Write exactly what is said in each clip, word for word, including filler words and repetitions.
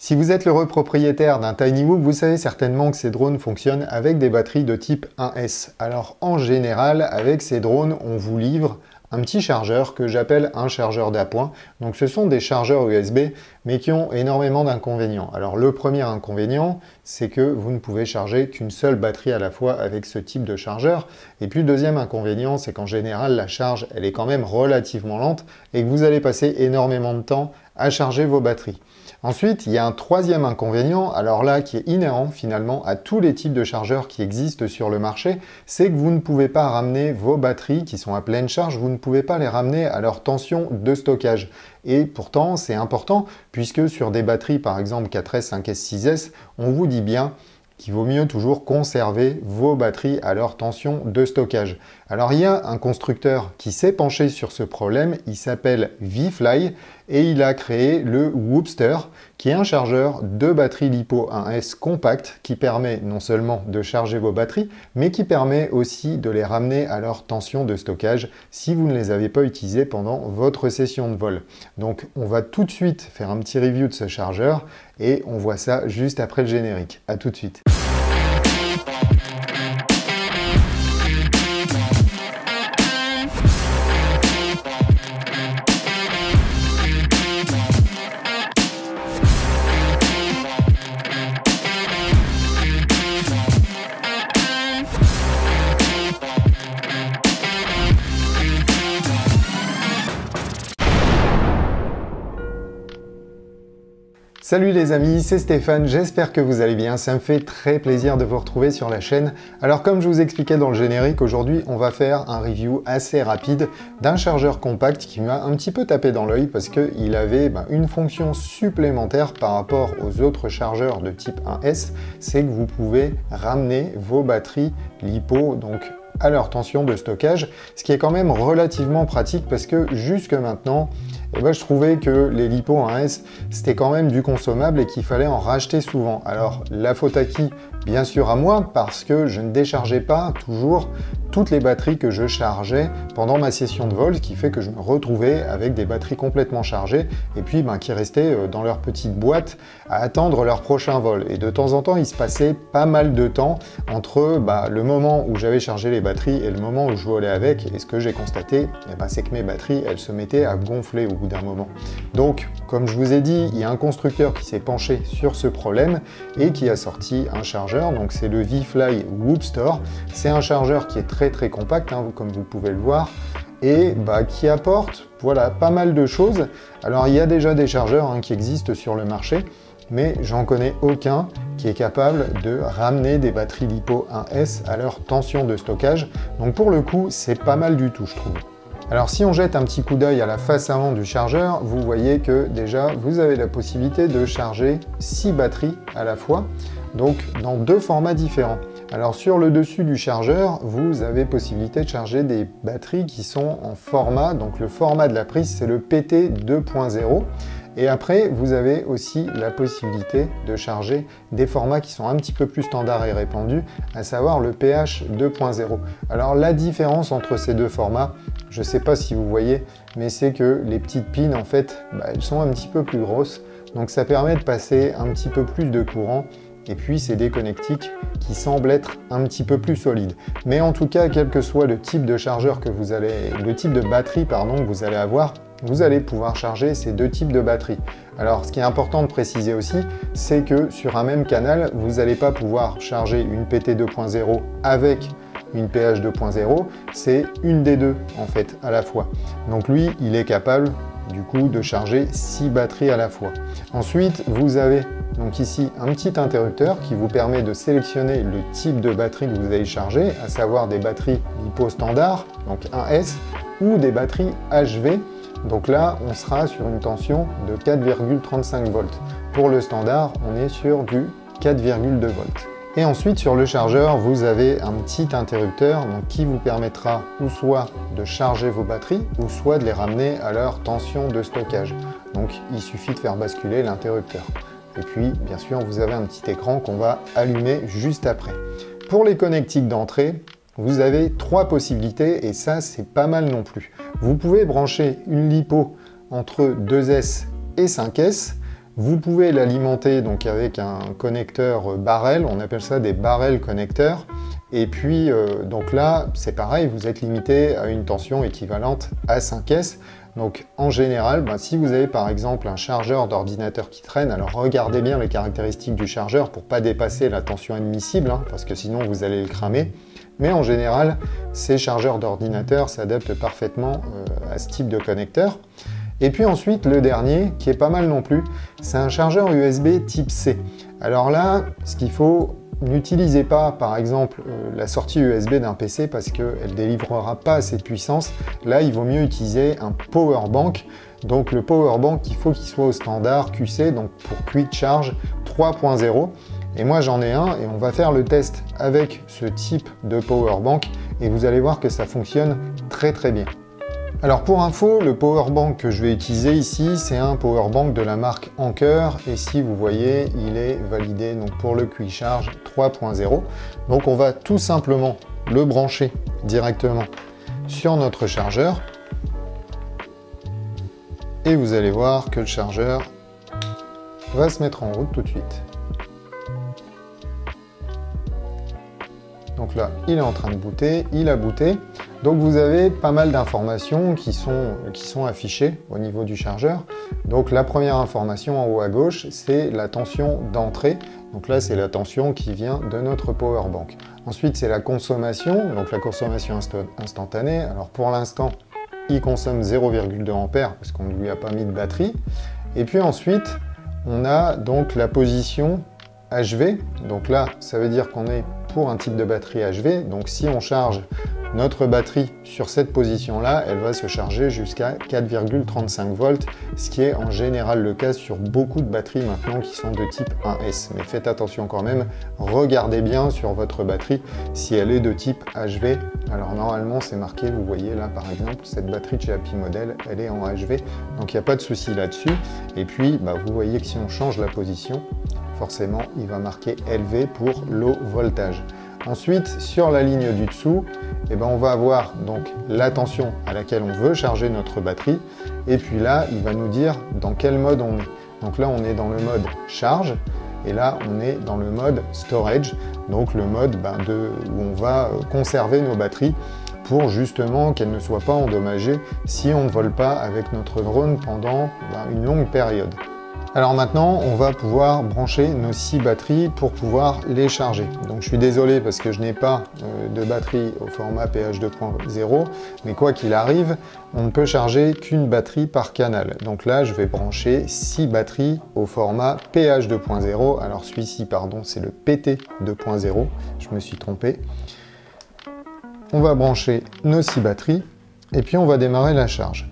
Si vous êtes l'heureux propriétaire d'un TinyWhoop, vous savez certainement que ces drones fonctionnent avec des batteries de type un S. Alors en général, avec ces drones, on vous livre un petit chargeur que j'appelle un chargeur d'appoint. Donc ce sont des chargeurs U S B, mais qui ont énormément d'inconvénients. Alors le premier inconvénient, c'est que vous ne pouvez charger qu'une seule batterie à la fois avec ce type de chargeur. Et puis le deuxième inconvénient, c'est qu'en général, la charge, elle est quand même relativement lente et que vous allez passer énormément de temps à charger vos batteries. Ensuite, il y a un troisième inconvénient, alors là qui est inhérent finalement à tous les types de chargeurs qui existent sur le marché, c'est que vous ne pouvez pas ramener vos batteries qui sont à pleine charge, vous ne pouvez pas les ramener à leur tension de stockage. Et pourtant, c'est important puisque sur des batteries par exemple quatre S, cinq S, six S, on vous dit bien qu'il vaut mieux toujours conserver vos batteries à leur tension de stockage. Alors il y a un constructeur qui s'est penché sur ce problème, il s'appelle V-Fly et il a créé le Whoopster qui est un chargeur de batterie LiPo un S compact qui permet non seulement de charger vos batteries mais qui permet aussi de les ramener à leur tension de stockage si vous ne les avez pas utilisées pendant votre session de vol. Donc on va tout de suite faire un petit review de ce chargeur et on voit ça juste après le générique. À tout de suite. Salut les amis, c'est Stéphane, j'espère que vous allez bien, ça me fait très plaisir de vous retrouver sur la chaîne. Alors comme je vous expliquais dans le générique, aujourd'hui on va faire un review assez rapide d'un chargeur compact qui m'a un petit peu tapé dans l'œil parce qu'il avait ben, une fonction supplémentaire par rapport aux autres chargeurs de type un S, c'est que vous pouvez ramener vos batteries LiPo, donc à leur tension de stockage, ce qui est quand même relativement pratique parce que jusque maintenant, eh ben, je trouvais que les LiPo un S, c'était quand même du consommable et qu'il fallait en racheter souvent. Alors, la faute à qui? Bien sûr à moi, parce que je ne déchargeais pas toujours toutes les batteries que je chargeais pendant ma session de vol, ce qui fait que je me retrouvais avec des batteries complètement chargées et puis ben, qui restaient dans leur petite boîte à attendre leur prochain vol. Et de temps en temps, il se passait pas mal de temps entre ben, le moment où j'avais chargé les batteries et le moment où je volais avec. Et ce que j'ai constaté, eh ben, c'est que mes batteries, elles se mettaient à gonfler au bout d'un moment. Donc, comme je vous ai dit, il y a un constructeur qui s'est penché sur ce problème et qui a sorti un chargeur. Donc, c'est le V-Fly Whoopster. C'est un chargeur qui est très très compact, hein, comme vous pouvez le voir, et bah, qui apporte voilà, pas mal de choses. Alors, il y a déjà des chargeurs hein, qui existent sur le marché, mais j'en connais aucun qui est capable de ramener des batteries LiPo un S à leur tension de stockage. Donc pour le coup, c'est pas mal du tout, je trouve. Alors si on jette un petit coup d'œil à la face avant du chargeur, vous voyez que déjà vous avez la possibilité de charger six batteries à la fois, donc dans deux formats différents. Alors sur le dessus du chargeur, vous avez possibilité de charger des batteries qui sont en format, donc le format de la prise c'est le P T deux point zéro. Et après, vous avez aussi la possibilité de charger des formats qui sont un petit peu plus standards et répandus, à savoir le P H deux point zéro. Alors la différence entre ces deux formats, je ne sais pas si vous voyez, mais c'est que les petites pins, en fait, bah, elles sont un petit peu plus grosses. Donc ça permet de passer un petit peu plus de courant. Et puis c'est des connectiques qui semblent être un petit peu plus solides. Mais en tout cas, quel que soit le type de chargeur que vous allez, le type de batterie pardon, que vous allez avoir, vous allez pouvoir charger ces deux types de batteries. Alors ce qui est important de préciser aussi, c'est que sur un même canal, vous n'allez pas pouvoir charger une P T deux point zéro avec une P H deux point zéro, c'est une des deux en fait à la fois. Donc lui, il est capable du coup de charger six batteries à la fois. Ensuite, vous avez donc ici un petit interrupteur qui vous permet de sélectionner le type de batterie que vous allez charger, à savoir des batteries LiPo standard, donc un S, ou des batteries H V. Donc là, on sera sur une tension de quatre virgule trente-cinq volts. Pour le standard, on est sur du quatre virgule deux volts. Et ensuite, sur le chargeur, vous avez un petit interrupteur donc, qui vous permettra ou soit de charger vos batteries, ou soit de les ramener à leur tension de stockage. Donc, il suffit de faire basculer l'interrupteur. Et puis, bien sûr, vous avez un petit écran qu'on va allumer juste après. Pour les connectiques d'entrée, vous avez trois possibilités, et ça, c'est pas mal non plus. Vous pouvez brancher une LiPo entre deux S et cinq S, Vous pouvez l'alimenter donc avec un connecteur barrel, on appelle ça des barrel connecteurs. Et puis euh, donc là, c'est pareil, vous êtes limité à une tension équivalente à cinq S. Donc en général, ben, si vous avez par exemple un chargeur d'ordinateur qui traîne, alors regardez bien les caractéristiques du chargeur pour ne pas dépasser la tension admissible, hein, parce que sinon vous allez le cramer. Mais en général, ces chargeurs d'ordinateur s'adaptent parfaitement euh, à ce type de connecteur. Et puis ensuite, le dernier, qui est pas mal non plus, c'est un chargeur U S B type C. Alors là, ce qu'il faut, n'utilisez pas par exemple euh, la sortie U S B d'un P C parce qu'elle ne délivrera pas assez de puissance. Là, il vaut mieux utiliser un power bank. Donc le power bank, il faut qu'il soit au standard Q C, donc pour Quick Charge trois point zéro. Et moi j'en ai un et on va faire le test avec ce type de power bank et vous allez voir que ça fonctionne très très bien. Alors pour info, le power bank que je vais utiliser ici, c'est un power bank de la marque Anker et si vous voyez, il est validé donc pour le Quick Charge trois point zéro. Donc on va tout simplement le brancher directement sur notre chargeur et vous allez voir que le chargeur va se mettre en route tout de suite. Donc là, il est en train de booter, il a booté. Donc vous avez pas mal d'informations qui sont, qui sont affichées au niveau du chargeur. Donc la première information en haut à gauche, c'est la tension d'entrée. Donc là, c'est la tension qui vient de notre power bank. Ensuite, c'est la consommation, donc la consommation instantanée. Alors pour l'instant, il consomme zéro virgule deux ampères parce qu'on ne lui a pas mis de batterie. Et puis ensuite, on a donc la position H V. Donc là, ça veut dire qu'on est pour un type de batterie H V. Donc si on charge notre batterie sur cette position-là, elle va se charger jusqu'à quatre virgule trente-cinq volts, ce qui est en général le cas sur beaucoup de batteries maintenant qui sont de type un S. Mais faites attention quand même, regardez bien sur votre batterie si elle est de type H V. Alors normalement c'est marqué, vous voyez là par exemple, cette batterie de chez Happy Model, elle est en H V, donc il n'y a pas de souci là-dessus. Et puis bah, vous voyez que si on change la position, forcément il va marquer L V pour low voltage. Ensuite, sur la ligne du dessous, eh ben, on va avoir donc la tension à laquelle on veut charger notre batterie. Et puis là, il va nous dire dans quel mode on est. Donc là, on est dans le mode charge. Et là, on est dans le mode storage. Donc le mode ben, de, où on va conserver nos batteries pour justement qu'elles ne soient pas endommagées si on ne vole pas avec notre drone pendant ben, une longue période. Alors maintenant, on va pouvoir brancher nos six batteries pour pouvoir les charger. Donc je suis désolé parce que je n'ai pas euh, de batterie au format P H deux point zéro, mais quoi qu'il arrive, on ne peut charger qu'une batterie par canal. Donc là, je vais brancher six batteries au format P H deux point zéro. Alors celui-ci, pardon, c'est le P T deux point zéro, je me suis trompé. On va brancher nos six batteries et puis on va démarrer la charge.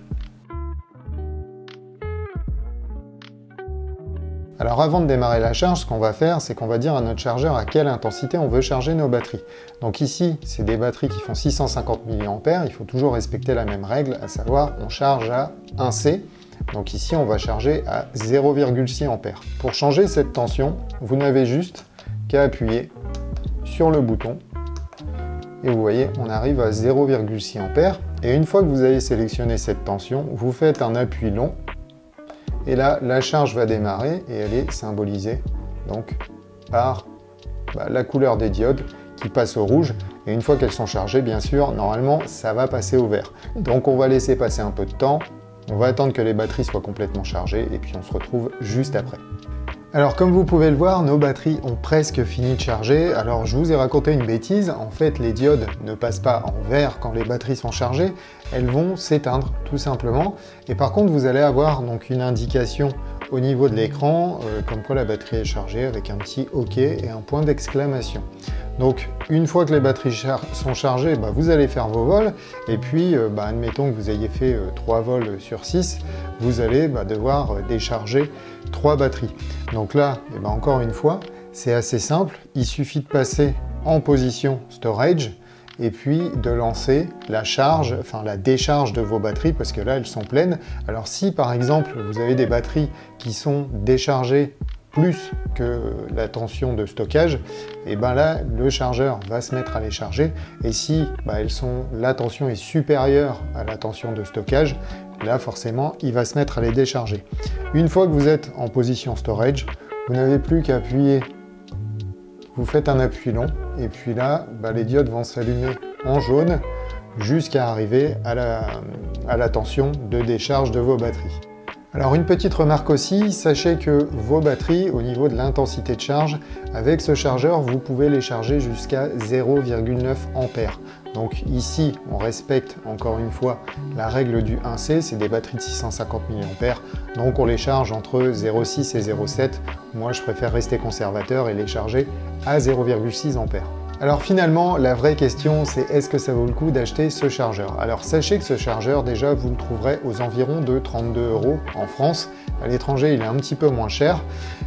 Alors avant de démarrer la charge, ce qu'on va faire, c'est qu'on va dire à notre chargeur à quelle intensité on veut charger nos batteries. Donc ici, c'est des batteries qui font six cent cinquante milliampères, il faut toujours respecter la même règle, à savoir on charge à un C. Donc ici, on va charger à zéro virgule six ampères. Pour changer cette tension, vous n'avez juste qu'à appuyer sur le bouton. Et vous voyez, on arrive à zéro virgule six ampères. Et une fois que vous avez sélectionné cette tension, vous faites un appui long. Et là, la charge va démarrer et elle est symbolisée donc par bah, la couleur des diodes qui passent au rouge. Et une fois qu'elles sont chargées, bien sûr, normalement, ça va passer au vert. Donc on va laisser passer un peu de temps. On va attendre que les batteries soient complètement chargées et puis on se retrouve juste après. Alors comme vous pouvez le voir, nos batteries ont presque fini de charger. Alors je vous ai raconté une bêtise, en fait les diodes ne passent pas en vert quand les batteries sont chargées, elles vont s'éteindre tout simplement. Et par contre vous allez avoir donc une indication au niveau de l'écran, euh, comme quoi la batterie est chargée avec un petit OK et un point d'exclamation. Donc une fois que les batteries char sont chargées, bah, vous allez faire vos vols et puis euh, bah, admettons que vous ayez fait euh, trois vols sur six, vous allez bah, devoir euh, décharger trois batteries. Donc là, et bah, encore une fois, c'est assez simple, il suffit de passer en position storage et puis de lancer la charge, enfin la décharge de vos batteries parce que là elles sont pleines. Alors si par exemple vous avez des batteries qui sont déchargées plus que la tension de stockage, et ben là le chargeur va se mettre à les charger et si bah, elles sont, la tension est supérieure à la tension de stockage, là forcément il va se mettre à les décharger. Une fois que vous êtes en position storage, vous n'avez plus qu'à appuyer, vous faites un appui long et puis là bah, les diodes vont s'allumer en jaune jusqu'à arriver à la, à la tension de décharge de vos batteries. Alors une petite remarque aussi, sachez que vos batteries, au niveau de l'intensité de charge, avec ce chargeur, vous pouvez les charger jusqu'à zéro virgule neuf ampères. Donc ici, on respecte encore une fois la règle du un C, c'est des batteries de six cent cinquante milliampères, donc on les charge entre zéro virgule six et zéro virgule sept. Moi, je préfère rester conservateur et les charger à zéro virgule six ampères. Alors finalement, la vraie question, c'est est-ce que ça vaut le coup d'acheter ce chargeur? Alors sachez que ce chargeur, déjà, vous le trouverez aux environs de trente-deux euros en France. À l'étranger, il est un petit peu moins cher.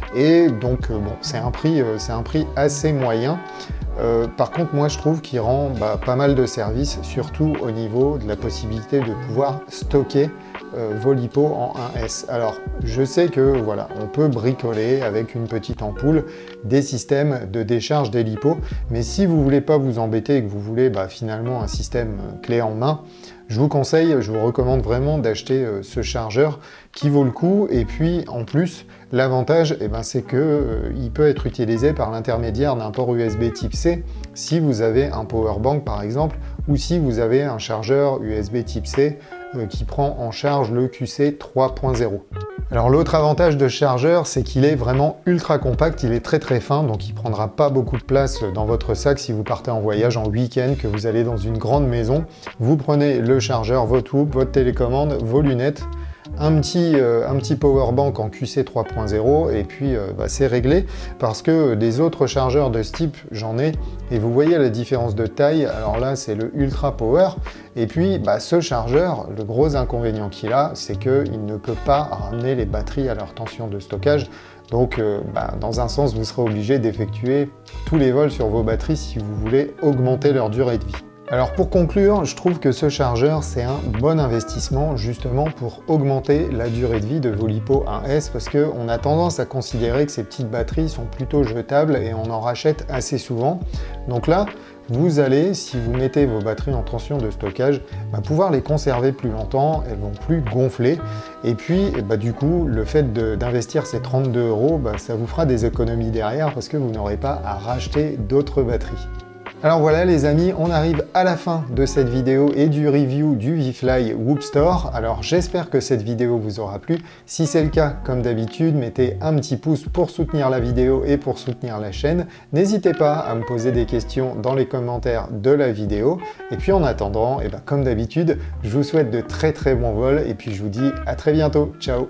Et donc, bon, c'est un prix, c'est un prix assez moyen. Euh, par contre, moi, je trouve qu'il rend bah, pas mal de services, surtout au niveau de la possibilité de pouvoir stocker euh, vos lipos en un S. Alors, je sais que voilà, on peut bricoler avec une petite ampoule des systèmes de décharge des lipos, mais si vous voulez pas vous embêter et que vous voulez bah, finalement un système clé en main, je vous conseille, je vous recommande vraiment d'acheter euh, ce chargeur qui vaut le coup. Et puis en plus, l'avantage, eh ben, c'est qu'il euh, peut être utilisé par l'intermédiaire d'un port U S B type C si vous avez un power bank par exemple, ou si vous avez un chargeur U S B type C euh, qui prend en charge le Q C trois point zéro. Alors l'autre avantage de ce chargeur, c'est qu'il est vraiment ultra compact, il est très très fin, donc il ne prendra pas beaucoup de place dans votre sac si vous partez en voyage en week-end, que vous allez dans une grande maison. Vous prenez le chargeur, votre houppe, votre télécommande, vos lunettes, un petit, euh, un petit power bank en Q C trois point zéro et puis euh, bah, c'est réglé, parce que des autres chargeurs de ce type, j'en ai, et vous voyez la différence de taille. Alors là, c'est le Ultra Power, et puis bah, ce chargeur, le gros inconvénient qu'il a, c'est qu'il ne peut pas ramener les batteries à leur tension de stockage. Donc euh, bah, dans un sens, vous serez obligé d'effectuer tous les vols sur vos batteries si vous voulez augmenter leur durée de vie. Alors pour conclure, je trouve que ce chargeur, c'est un bon investissement justement pour augmenter la durée de vie de vos lipos un S, parce qu'on a tendance à considérer que ces petites batteries sont plutôt jetables et on en rachète assez souvent. Donc là, vous allez, si vous mettez vos batteries en tension de stockage, bah, pouvoir les conserver plus longtemps, elles vont plus gonfler. Et puis, bah, du coup, le fait d'investir ces trente-deux euros, bah, ça vous fera des économies derrière parce que vous n'aurez pas à racheter d'autres batteries. Alors voilà les amis, on arrive à la fin de cette vidéo et du review du ViFly Whoop Store. Alors j'espère que cette vidéo vous aura plu. Si c'est le cas, comme d'habitude, mettez un petit pouce pour soutenir la vidéo et pour soutenir la chaîne. N'hésitez pas à me poser des questions dans les commentaires de la vidéo. Et puis en attendant, et ben comme d'habitude, je vous souhaite de très très bons vols et puis je vous dis à très bientôt. Ciao!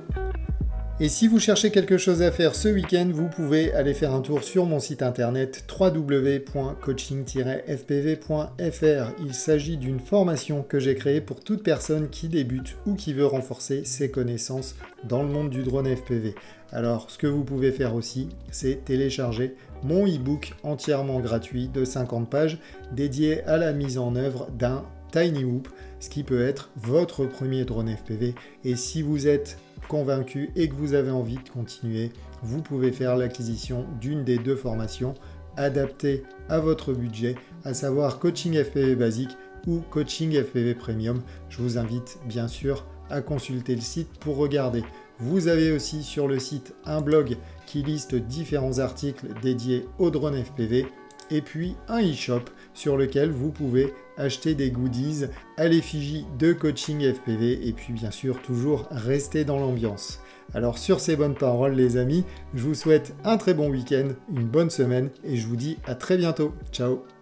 Et si vous cherchez quelque chose à faire ce week-end, vous pouvez aller faire un tour sur mon site internet w w w point coaching tiret f p v point f r. Il s'agit d'une formation que j'ai créée pour toute personne qui débute ou qui veut renforcer ses connaissances dans le monde du drone F P V. Alors, ce que vous pouvez faire aussi, c'est télécharger mon e-book entièrement gratuit de cinquante pages dédié à la mise en œuvre d'un Tiny Whoop, ce qui peut être votre premier drone F P V. Et si vous êtes convaincu et que vous avez envie de continuer, vous pouvez faire l'acquisition d'une des deux formations adaptées à votre budget, à savoir Coaching F P V Basique ou Coaching F P V Premium. Je vous invite bien sûr à consulter le site pour regarder. Vous avez aussi sur le site un blog qui liste différents articles dédiés au drone F P V et puis un e-shop sur lequel vous pouvez acheter des goodies à l'effigie de Coaching F P V et puis bien sûr toujours rester dans l'ambiance. Alors sur ces bonnes paroles les amis, je vous souhaite un très bon week-end, une bonne semaine et je vous dis à très bientôt. Ciao!